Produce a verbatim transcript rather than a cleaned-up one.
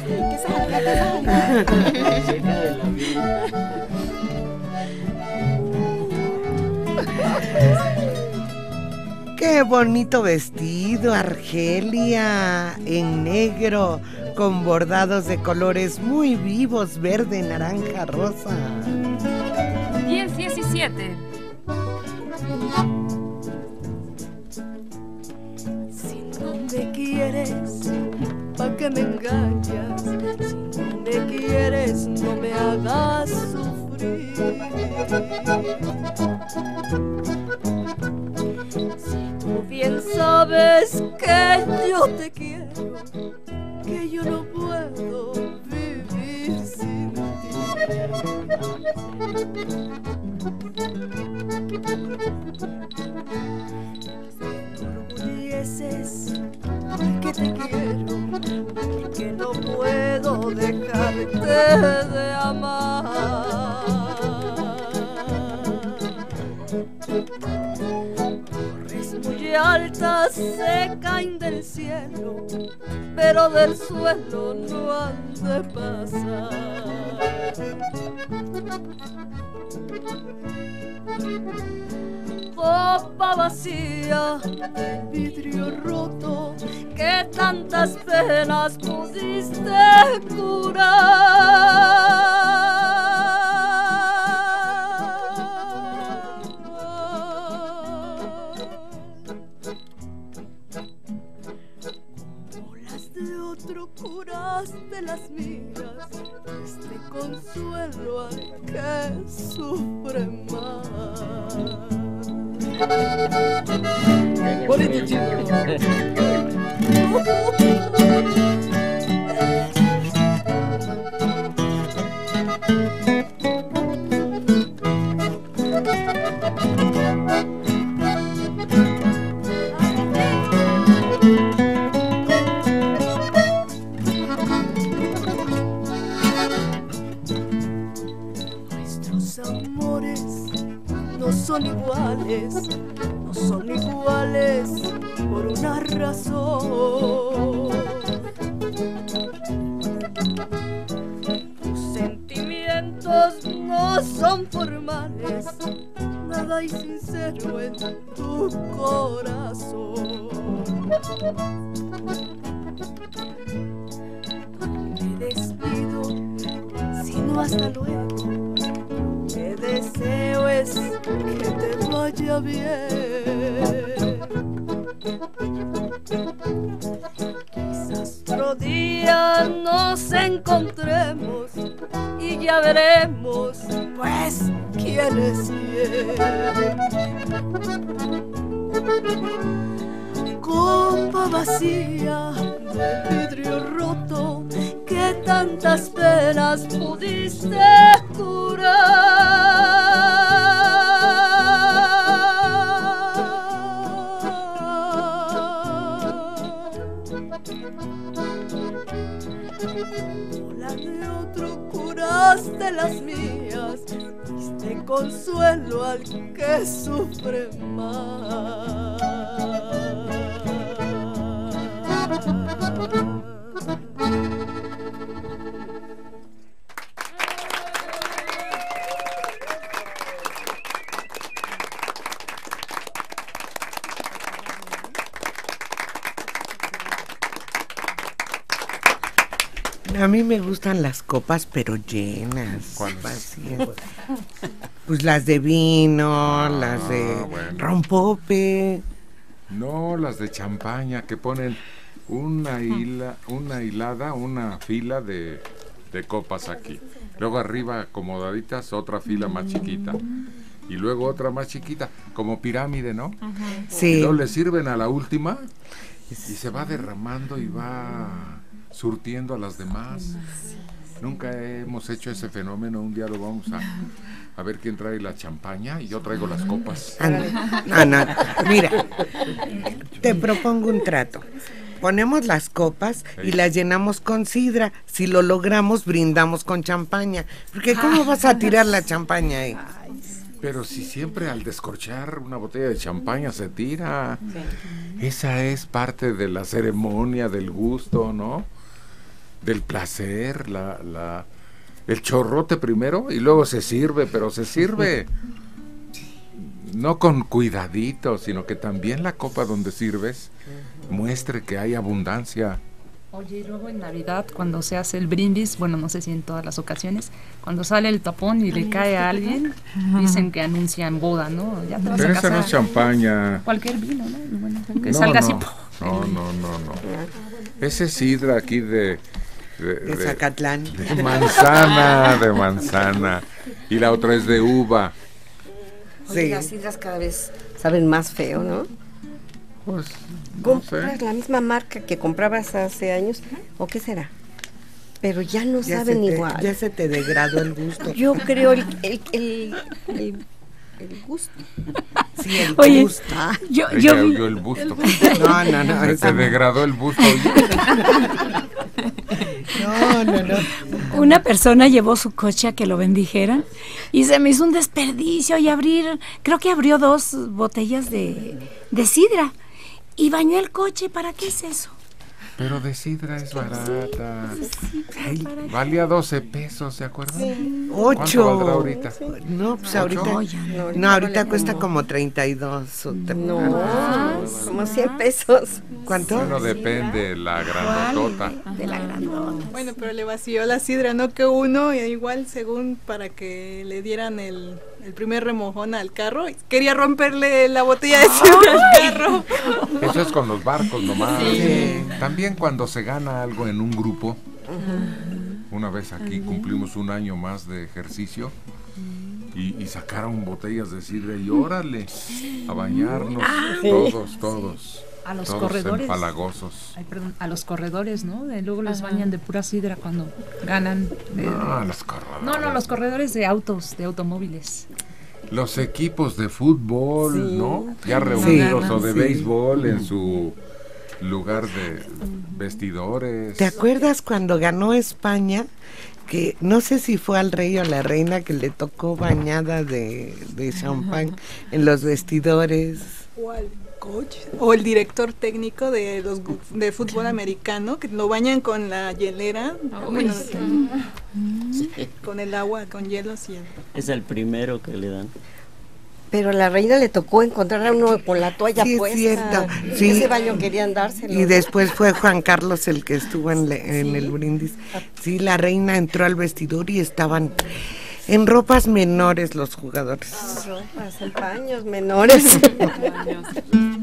Que salga, que salga. Qué bonito vestido, Argelia, en negro, con bordados de colores muy vivos, verde, naranja, rosa. diez diecisiete. Si no me quieres, ¿pa' qué me engañas? Si no me quieres, no me hagas sufrir. Si tú bien sabes que yo te quiero, que yo no puedo vivir sin ti. Si enorgulleces porque te quiero, porque no puedo dejarte de amar. Torres muy altas se caen del cielo, pero del suelo no han de pasar. Copa vacía de vidrio roto, que tantas penas pudiste curar. Como las de otro curaste las mías, este consuelo al que sufre más. Bonito chico. Nuestros amores no son iguales, no son iguales por una razón. Tus sentimientos no son formales, nada hay sincero en tu corazón. Me despido, sino hasta luego. Mi deseo es que te vaya bien. Quizás otro día nos encontremos y ya veremos, pues, quién es quién. Copa vacía de vidrio roto, que tantas penas pudiste curar. Como la de otro curaste las mías, diste consuelo al que sufre más. A mí me gustan las copas, pero llenas. ¿Cuáles? Pues las de vino, Ah, las de bueno. rompope. No, las de champaña, que ponen una hila, una hilada, una fila de, de copas aquí. Luego arriba, acomodaditas, otra fila más chiquita. Y luego otra más chiquita, como pirámide, ¿no? Sí. Y luego le sirven a la última y se va derramando y va surtiendo a las demás. Nunca hemos hecho ese fenómeno. Un día lo vamos a, a ver quién trae la champaña y yo traigo las copas. Anda. No, no, mira, te propongo un trato. Ponemos las copas y las llenamos con sidra. Si lo logramos, brindamos con champaña. Porque ¿cómo vas a tirar la champaña ahí? Pero si siempre al descorchar una botella de champaña se tira. Sí. Esa es parte de la ceremonia, del gusto, ¿no? del placer, la, la, el chorrote primero y luego se sirve, pero se sirve no con cuidadito, sino que también la copa donde sirves muestre que hay abundancia. Oye, y luego en Navidad, cuando se hace el brindis, bueno, no sé si en todas las ocasiones, cuando sale el tapón y le cae a alguien, dicen que anuncian boda, ¿no? Ya te vas Pero a esa no casar. es champaña. Cualquier vino, ¿no? Y bueno, que No, salga no, así. no, no, no, no. Ese es sidra aquí de... De, De de- Zacatlán. de manzana, de manzana. Y la otra es de uva. Oye, Sí. las sidras cada vez saben más feo, ¿no? Pues, no sé. ¿Compras la misma marca que comprabas hace años? ¿O qué será? Pero ya no Ya se, saben te, igual. ya se te degradó el gusto. Yo creo el, el, el, el, el gusto. Sí, el Oye, gusto. Yo, Ella yo vi, oyó el busto. No, no, no. Se esa te no. degradó el busto. No, no, no. una persona llevó su coche a que lo bendijeran y se me hizo un desperdicio y abrir, creo que abrió dos botellas de, de sidra y bañó el coche. ¿Para qué es eso? Pero de sidra es barata. Ay, Valía doce pesos, ¿se acuerdan? ¿Cuánto Ocho. valdrá ahorita? No, pues ¿Ocho? ahorita. no, ya no. No, ahorita cuesta como treinta y dos. o te- No, como cien pesos. ¿Cuánto? Bueno, depende la grandotota. De la grandota. Bueno, pero le vació la sidra, no que uno, y igual según para que le dieran el, el primer remojón al carro, quería romperle la botella de sidra al carro. Eso es con los barcos nomás. Sí. También cuando se gana algo en un grupo. Una vez aquí cumplimos un año más de ejercicio y, y sacaron botellas de sidra y órale, a bañarnos todos, todos. A los todos corredores. empalagosos. Ay, perdón, a los corredores, ¿no? De- luego les bañan de pura sidra cuando ganan. de- Ah, los corredores. no, no, los corredores de autos, de automóviles. Los equipos de fútbol, Sí. ¿no? Ya reunidos, o de sí. béisbol en su lugar de vestidores. ¿Te acuerdas cuando ganó España? Que no sé si fue al rey o a la reina que le tocó bañada de, de champán en los vestidores. O al coach, o el director técnico de los gu- de fútbol americano, que lo bañan con la hielera, bueno, con el agua, con hielos y el... Es el primero que le dan. Pero a la reina le tocó encontrar a uno con la toalla Sí, es puesta. cierto, sí. Ese baño querían dárselo. Y después fue Juan Carlos el que estuvo en, le- en el brindis. Sí, la reina entró al vestidor y estaban en ropas menores los jugadores. Ropas, en paños menores.